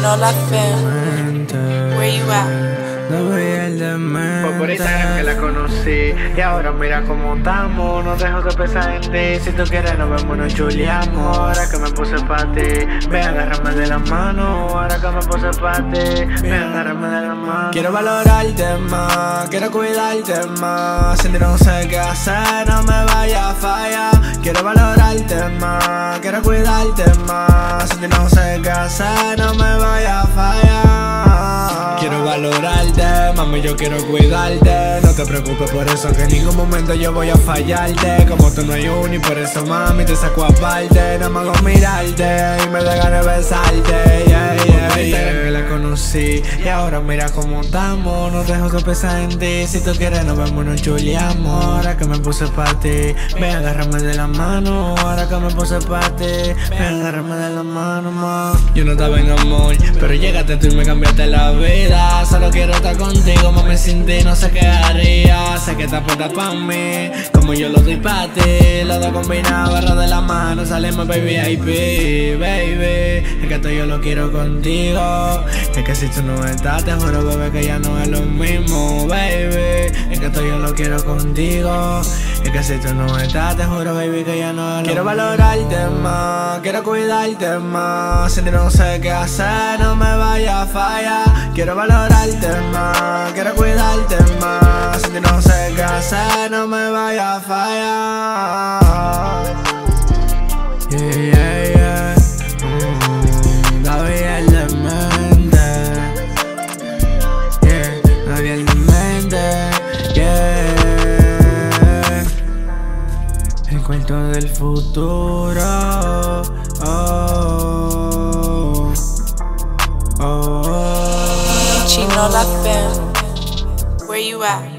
Chino La Femme, where you at? Fue por Instagram que la conocí y ahora mira cómo estamos. No dejo de pensar en ti. Si tú quieres nos vemos, nos chuleamos. Ahora que me puse pa' ti, ven agárrame de la mano. Ahora que me puse pa' ti, ven agárrame de la mano. Quiero valorarte más, quiero cuidarte más. Si no sé qué hacer, no me vaya a fallar. Quiero valorarte más, quiero cuidarte más. Si no sé qué hacer, no me vaya a fallar. Quiero valorarte, mami, yo quiero cuidarte. No te preocupes por eso, que en ningún momento yo voy a fallarte. Como tú no hay uno y por eso, mami, te saco aparte. No me hago mirarte y me da ganas de besarte, yeah, yeah, yeah. Que la conocí y ahora mira cómo estamos. No dejo de pensar en ti. Si tú quieres nos vemos, nos chuleamos. Ahora que me puse pa' ti, ven agárrame de la mano. Ahora que me puse pa' ti, ven agárrame de la mano, ma. Yo no estaba en amor, pero llegaste tú y me cambiaste la vida. Solo quiero estar contigo, mami, sin ti no sé qué haría. Sé que estás puesta pa' mí, como yo lo doy pa' ti. Los dos combinados, agarrados de la mano, salimos baby VIP, baby. Es que esto yo lo quiero contigo. Es que si tú no estás, te juro, bebé, que ya no es lo mismo, baby. Es que esto yo lo quiero contigo. Es que si tú no estás, te juro, baby, que ya no es lo mismo. Quiero valorarte más, quiero cuidarte más. Si no sé qué hacer, no me vaya a fallar. Quiero valorarte más, quiero cuidarte más. Si no sé qué hacer, no me vaya a fallar. Yeah, yeah, yeah. David el demente. Yeah, David el demente. Yeah. El cuento del futuro. Oh, oh, oh. Chino La Femme, where you at?